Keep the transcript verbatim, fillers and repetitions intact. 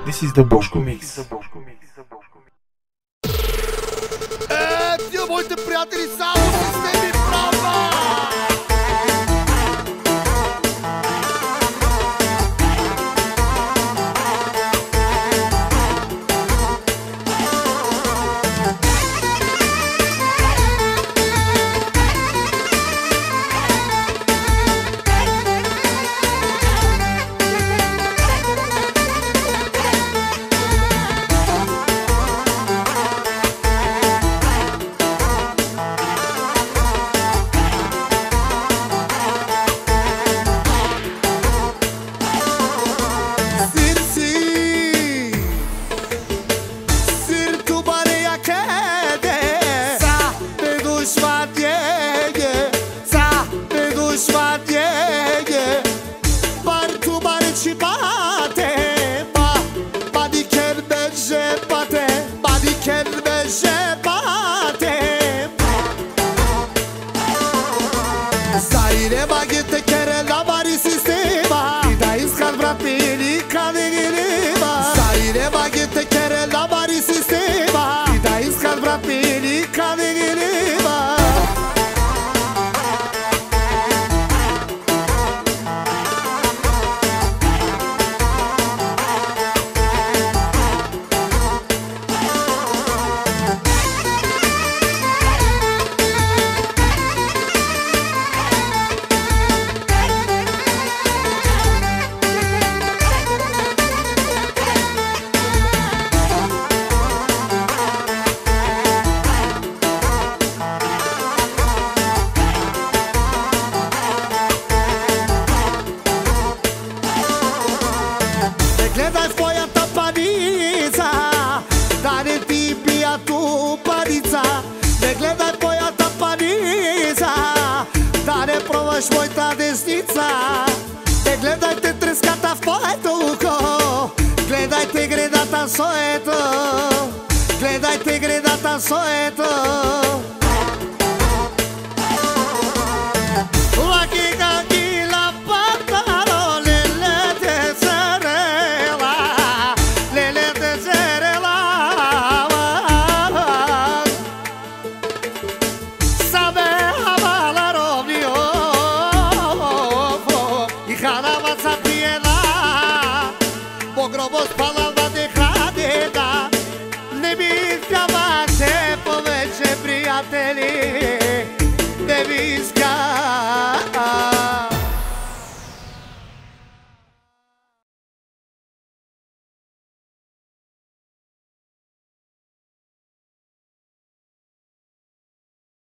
This is the Boșco Mix. Dio, uite prietenii, salut, sistemii, brava! Zaire baghete kere la vari sistema Ida iskat vrapili kane gilima Zaire baghete kere la vari sistema Ida iskat vrapili kane gilima Gledaj tvoja tapanica, da ne ti bija tu parica. Ne gledaj tvoja tapanica, da ne probaš mojta desnica. Ne gledajte treskata v poetuko, gledajte gredata soeto, gledajte gredata soeto. Grobos